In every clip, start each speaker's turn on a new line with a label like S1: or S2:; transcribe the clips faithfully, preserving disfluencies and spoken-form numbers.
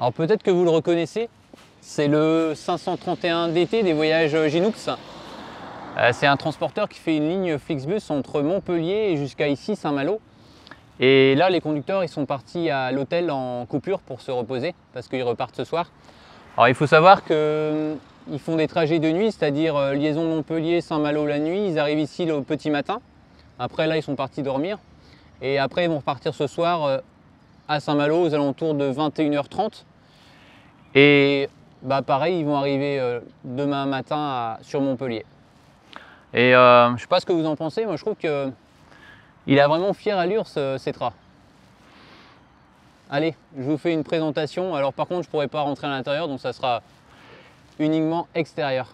S1: Alors peut-être que vous le reconnaissez, c'est le cinq cent trente et un D T des voyages Ginoox. Euh, c'est un transporteur qui fait une ligne Flixbus entre Montpellier et jusqu'à ici Saint-Malo. Et là les conducteurs ils sont partis à l'hôtel en coupure pour se reposer parce qu'ils repartent ce soir. Alors il faut savoir qu'ils font des trajets de nuit, c'est-à-dire euh, liaison Montpellier-Saint-Malo la nuit, ils arrivent ici le petit matin. Après là ils sont partis dormir et après ils vont repartir ce soir euh, à Saint-Malo aux alentours de vingt et une heures trente. Et bah, pareil, ils vont arriver euh, demain matin à, sur Montpellier. Et euh, je ne sais pas ce que vous en pensez, moi je trouve qu'il a vraiment fière allure ce Cetra. Allez, je vous fais une présentation. Alors par contre, je ne pourrai pas rentrer à l'intérieur, donc ça sera uniquement extérieur.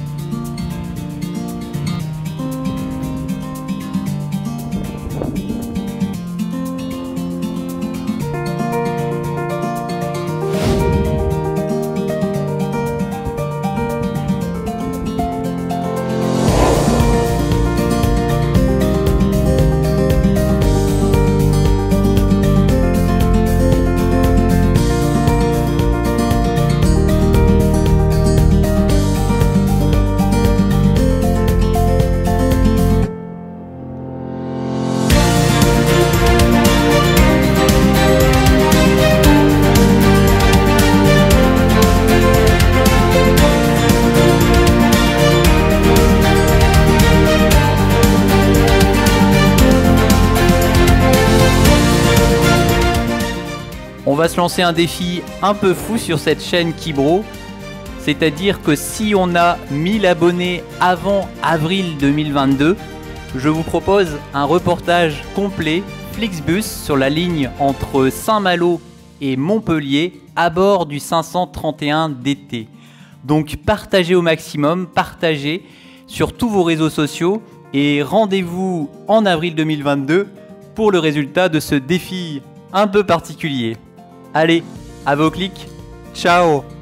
S2: On va se lancer un défi un peu fou sur cette chaîne Kibro, c'est-à-dire que si on a mille abonnés avant avril deux mille vingt-deux, je vous propose un reportage complet Flixbus sur la ligne entre Saint-Malo et Montpellier à bord du cinq cent trente et un D T. Donc partagez au maximum, partagez sur tous vos réseaux sociaux et rendez-vous en avril deux mille vingt-deux pour le résultat de ce défi un peu particulier. Allez, à vos clics, ciao!